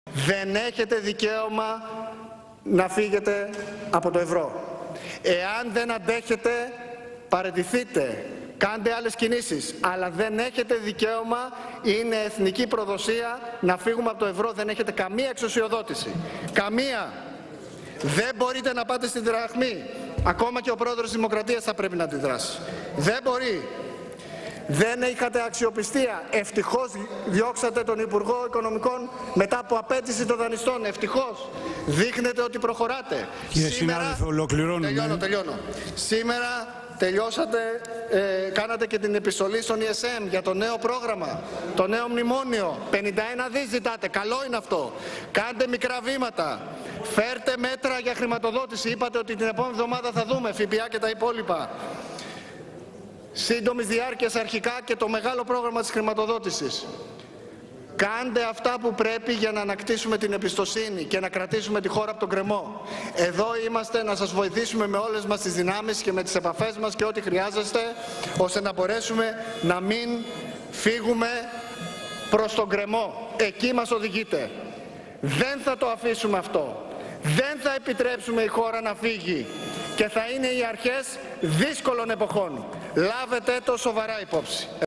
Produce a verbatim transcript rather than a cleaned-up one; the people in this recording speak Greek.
Δεν έχετε δικαίωμα να φύγετε από το ευρώ. Εάν δεν αντέχετε, παραιτηθείτε, κάντε άλλες κινήσεις. Αλλά δεν έχετε δικαίωμα, είναι εθνική προδοσία, να φύγουμε από το ευρώ. Δεν έχετε καμία εξουσιοδότηση. Καμία. Δεν μπορείτε να πάτε στην δραχμή. Ακόμα και ο πρόεδρος της Δημοκρατίας θα πρέπει να αντιδράσει. Δεν μπορεί. Δεν είχατε αξιοπιστία. Ευτυχώς διώξατε τον Υπουργό Οικονομικών μετά από απέτηση των δανειστών. Ευτυχώς. Δείχνετε ότι προχωράτε. Κύριε συνάδελφε, ολοκληρώνουμε. Τελειώνω, τελειώνω. Σήμερα τελειώσατε, ε, κάνατε και την επιστολή στον ι ες εμ για το νέο πρόγραμμα, το νέο μνημόνιο. πενήντα ένα δις ζητάτε. Καλό είναι αυτό. Κάντε μικρά βήματα. Φέρτε μέτρα για χρηματοδότηση. Είπατε ότι την επόμενη εβδομάδα θα δούμε ΦΠΑ και τα υπόλοιπα. Σύντομης διάρκειας αρχικά και το μεγάλο πρόγραμμα της χρηματοδότησης. Κάντε αυτά που πρέπει για να ανακτήσουμε την εμπιστοσύνη και να κρατήσουμε τη χώρα από τον κρεμό. Εδώ είμαστε να σας βοηθήσουμε με όλες μας τις δυνάμεις και με τις επαφές μας και ό,τι χρειάζεστε, ώστε να μπορέσουμε να μην φύγουμε προς τον κρεμό. Εκεί μας οδηγείτε. Δεν θα το αφήσουμε αυτό. Δεν θα επιτρέψουμε η χώρα να φύγει και θα είναι οι αρχές δύσκολων εποχών. Λάβετε το σοβαρά υπόψη.